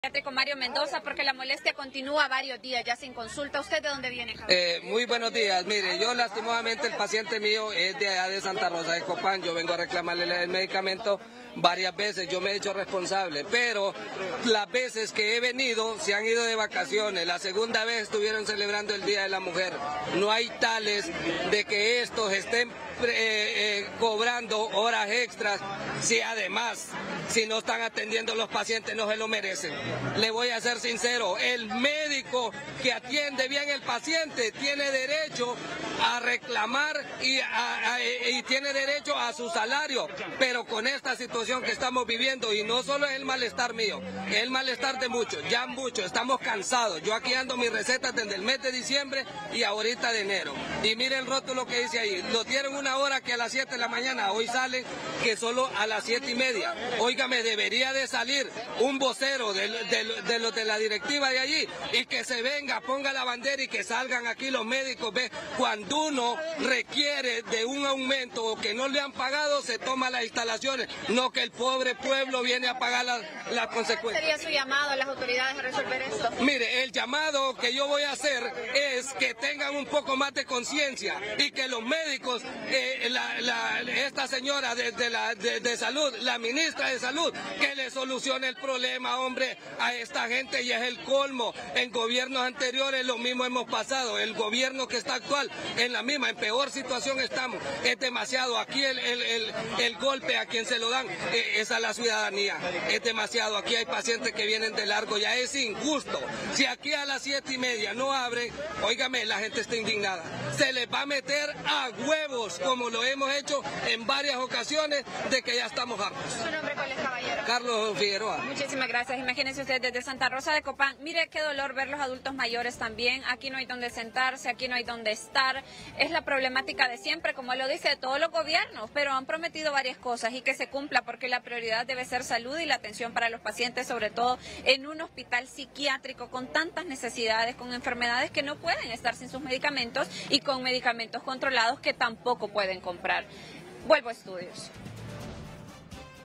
Con Mario Mendoza, porque la molestia continúa varios días ya sin consulta. ¿Usted de dónde viene, Javier? Muy buenos días. Mire, yo lastimosamente el paciente mío es de allá de Santa Rosa de Copán. Yo vengo a reclamarle el medicamento varias veces. Yo me he hecho responsable, pero las veces que he venido se han ido de vacaciones. La segunda vez estuvieron celebrando el Día de la Mujer. No hay tales de que estos estén cobrando horas extras, si además, si no están atendiendo los pacientes, no se lo merecen. Le voy a ser sincero, el médico que atiende bien el paciente tiene derecho a reclamar y tiene derecho a su salario, pero con esta situación que estamos viviendo, y no solo es el malestar mío, es el malestar de muchos, ya muchos, estamos cansados. Yo aquí ando mis recetas desde el mes de diciembre y ahorita de enero. Y mire el rótulo que dice ahí, lo dieron una hora que a las 7 de la mañana, hoy salen que solo a las 7:30. Óigame, debería de salir un vocero de los de la directiva de allí y que se venga, ponga la bandera y que salgan aquí los médicos. Ve, cuando uno requiere de un aumento o que no le han pagado, se toma las instalaciones, no que el pobre pueblo viene a pagar las consecuencias. ¿Cuál sería su llamado a las autoridades a resolver esto? Mire, el llamado que yo voy a hacer es que tengan un poco más de conciencia y que los médicos, esta señora de salud, la ministra de salud, que le solucione el problema, hombre, a esta gente. Y es el colmo. En gobiernos anteriores lo mismo hemos pasado. El gobierno que está actual, en la misma, en peor situación estamos. Es demasiado. Aquí el golpe a quien se lo dan es a la ciudadanía. Es demasiado. Aquí hay pacientes que vienen de largo. Ya es injusto. Si aquí a las 7:30 no abren, óigame, la gente está indignada. Se les va a meter a huevos, como lo hemos hecho en varias ocasiones, de que ya estamos hartos. ¿Su nombre cuál es, caballero? Carlos Figueroa. Muchísimas gracias. Imagínense usted desde Santa Rosa de Copán. Mire qué dolor ver los adultos mayores también. Aquí no hay donde sentarse, aquí no hay donde estar. Es la problemática de siempre, como lo dice todos los gobiernos, pero han prometido varias cosas y que se cumpla, porque la prioridad debe ser salud y la atención para los pacientes, sobre todo en un hospital psiquiátrico con tantas necesidades, con enfermedades que no pueden estar sin sus medicamentos y con medicamentos controlados que tampoco pueden comprar. Vuelvo a estudios.